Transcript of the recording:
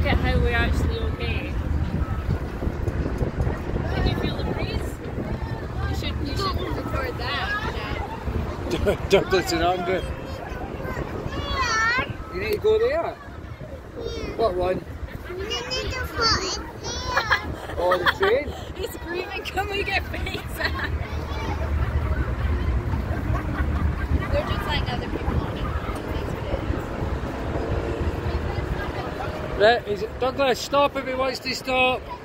at how we're actually okay. Can you feel the breeze? You should record that. Douglas and Andrew. You need to go there? What one? Oh, the train? He's screaming, can we get pizza? They're just letting other people on it. That's what it is. Right, Douglas, stop if he wants to stop.